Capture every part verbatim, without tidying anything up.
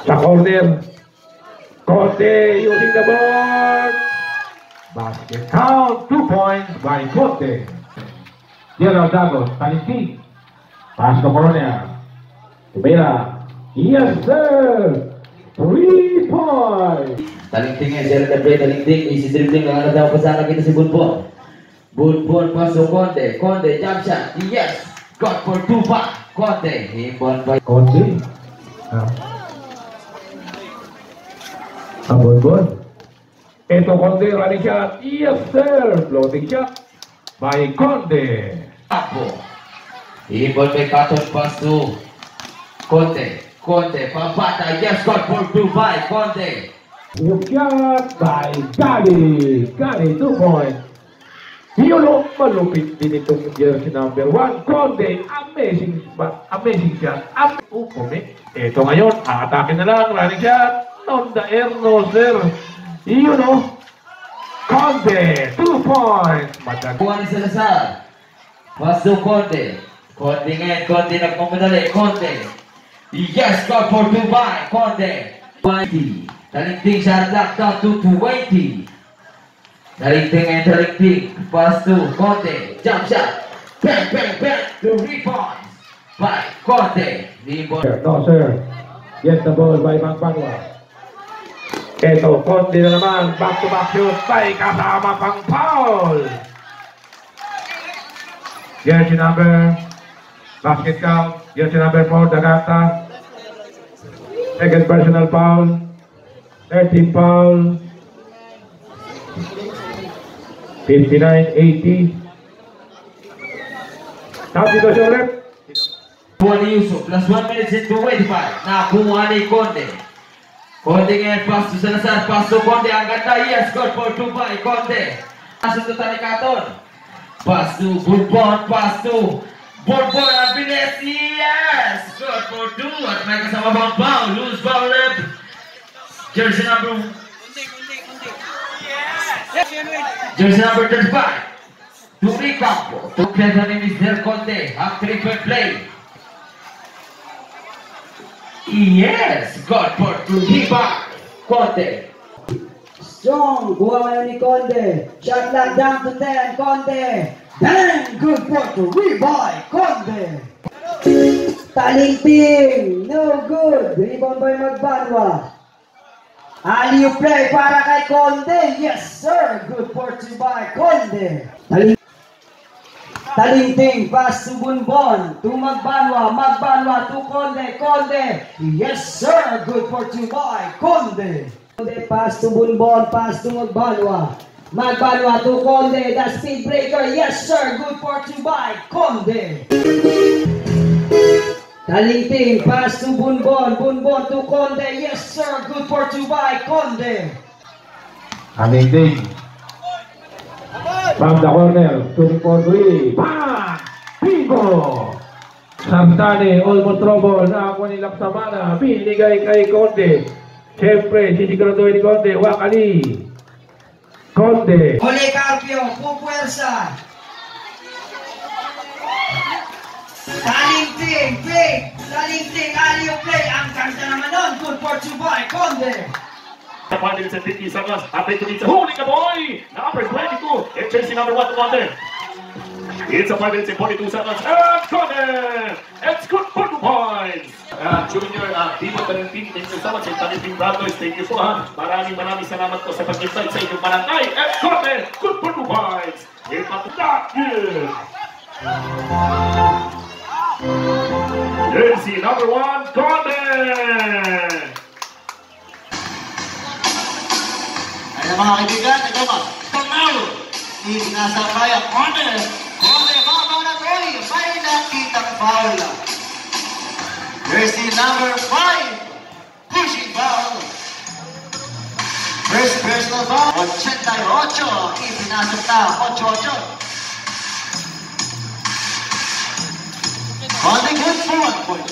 Sa corner. Conde using the board. Basket count. Two points by Conde. Gerald Dagos. Talintig. Pass to corner. Tumira. Yes, sir. Three points. Talintig nga. Gerald Dagos. Talintig. Easy dribbling. Ang daw pasara kita si Bulbon. Bulbon pasok Conde. Conde jump shot. Yes. Got for two back. Conde. Himbon by Conde. Ah. Ang Bulbon. Ito Conde, running shot. Yes, sir. Floating shot by Conde. Apo. Himbon by Katon pass to Conde. Conde. Pabata. Yes, got for two by Conde. Good shot by Gali. Gali, two points. Yun, malupit din itong jersey number one. Conde, amazing, amazing shot. Am oh, Conde. Ito ngayon, aatake na lang, running shot. On the air, no sir. Yun o. Conde, two points. Madag. Juan Salazar. Pass to Conde. Conde ngayon, Conde nagmamadali. Conde. Yes, got for two by Conde. twenty. Talinting shot locked up to twenty. Talinting and talinting. Pass to Conde. Jump shot. Bang, bang, bang. The rebound by Conde. No, sir. Yes, the ball by Magbanwa. Ito, Conde na naman. Back-to-back shoot. By kasama pang foul. Jersey number. Basket count. Jersey number four, Dagata. Second personal foul. thirteen foul. fifty-nine eighty. Substitution rep. Juan Yusuf, plus one minute and twenty-five. Nakuha ni Conde. Conde ngayon, pass to Salazar, pass to Conde. Ang ganda, yes, good for two by Conde. Pass to Talikaton. Pass to Bourbon, pass to Bourbon. Ang bilis, yes, good for two. At may kasama bang foul, loose foul left. Jersey number Jersey number thirty-five. Turi Campo. To play the name is Del Conde. Half three-point play. Yes, God for two back. Conde. Strong. Kuha ngayon ni Conde. Shot lock down to ten. Conde. Bang! Good for three by Conde. Talinting. No good. Rebound by Magbanwa. Alley-oop play para kay Conde. Yes, sir. Good for two by Conde. Taling Talinting. Pass to Bunbon. To Magbanwa. Magbanwa to Conde. Conde. Yes, sir. Good for two by Conde. Conde. Pass to Bunbon. Pass to Magbanwa. Magbanwa to Conde. The speed breaker. Yes, sir. Good for two by Conde. Talinting, pass to Bunbon, Bunbon to Conde, yes sir, good for two by Conde. Talinting. From the corner, shooting for three. Bang! Bingo! Samtani, almost trouble, nakakuha ni Laksamana, binigay kay Conde. Siyempre, sisiguraduhin ni Conde, Wakali. Conde. Ole Carpio, pupuwersa. Talinting, play! Talinting, alley-oop play! Ang ganda naman nun! Good for two by Conde! The five minutes and fifty seconds. Update to Nitsa. Holding a boy! Number twenty-two. It's Chelsea number one to Conde. It's a five minutes and forty-two seconds. And Conde! It's good for two points! Uh, Junior, uh, Dito Talinting, thank you so much. And Talinting Brothers, thank you po ha. Maraming maraming salamat po sa pag-invite sa inyong barangay. And Conde! Good for two points! It's not good! Jersey number one, Conde! Ayan mga kaibigan, ito ba? Panalo! Isinasang kaya, Conde! Conde, baba na three! May nakitang foul! Jersey number five, pushing foul! First personal foul, eighty-eight! Ipinasok na, eight eight! Conde good for one point.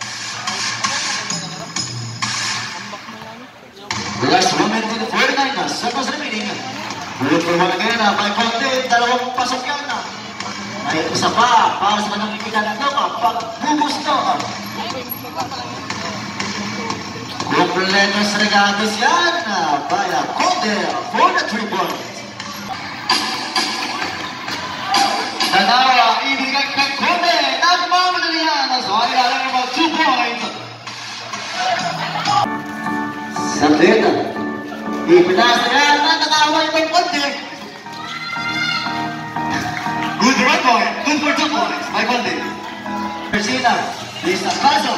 Last moment in the forty-nine na, seconds remaining. Good for one again, by Conde, dalawang pasok yan na. May isa pa, para sa kanang ikinan ng Noka, pagbubus Noka. Good Completos regados yan by Conde for the three points. Tanawa, ibigay kay Conde. Nagmamadali yan. So, ay alam mo, two points. Saglit. Ipinas na yan. Nakaway ng Conde. Good for one point. Good for two points by Conde. Persina. Lisa Caso.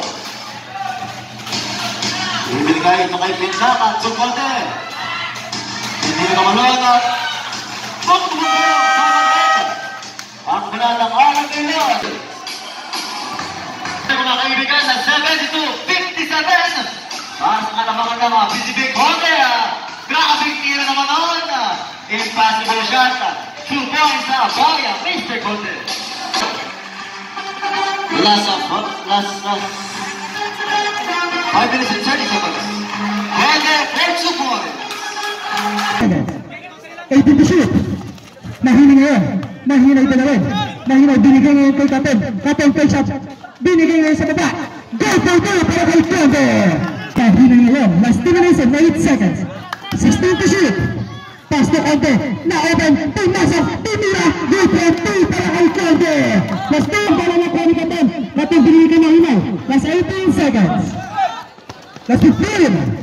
Ibigay ito kay Pinsaka. Two Conde. Hindi na kamalona. Pagtubuyo. Ang pinalang alam nila. Ito mga kaibigan na seventy-two fifty-seven. Para sa kalamangan ng mga B C B Conde. Grabing tira naman noon. Impossible shot. Two points na Baya, Mister Conde. Last of last last five minutes and thirty seconds. Conde for two points. eighteen to shoot. Nahiling ngayon. Nahinay dalawin. Nahinay binigay ngayon kay Kapel. Kapel kay shot. Binigay ngayon sa baba. Go for two para kay Conde. Nahinay ngayon. Last two minutes and eight seconds. sixteen to shoot. Pass to Conde. Na-open. Pumasok. Tumira. Go for two para kay Conde. Last two. Para na kay Kapel. Kapel binigay kay Nahinay. Last eighteen seconds. Last fifteen.